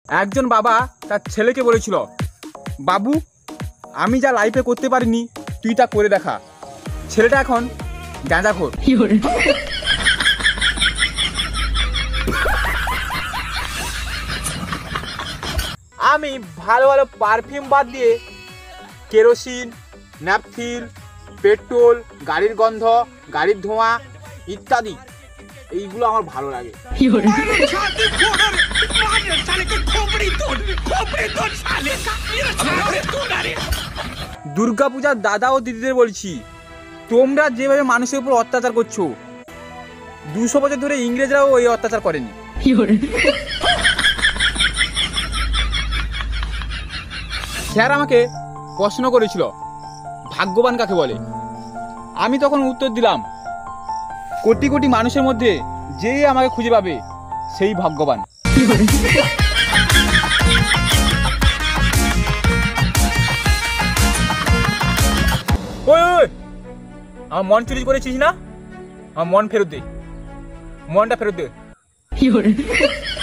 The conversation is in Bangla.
একজন বাবা তার ছেলেকে বলেছিল, বাবু আমি যা লাইফে করতে পারিনি তুই তা করে দেখা। ছেলেটা এখন গাঁজাখোর। আমি ভালো ভালো পারফিউম বাদ দিয়ে কেরোসিন, ন্যাপথিল, পেট্রোল, গাড়ির গন্ধ, গাড়ির ধোঁয়া ইত্যাদি এইগুলো আমার ভালো লাগে। দুর্গাপূজার দাদা ও দিদিদের বলছি, তোমরা যেভাবে মানুষের উপর অত্যাচার করছো 200 বছর ধরে ইংরেজরাও এই অত্যাচার করেনি। স্যার আমাকে প্রশ্ন করেছিল ভাগ্যবান কাকে বলে। আমি তখন উত্তর দিলাম, কোটি কোটি মানুষের মধ্যে যে আমাকে খুঁজে পাবে সেই ভাগ্যবান। ওই আমার মন চুরি করেছিস না, আমার মন ফেরত দে, মনটা ফেরত দে।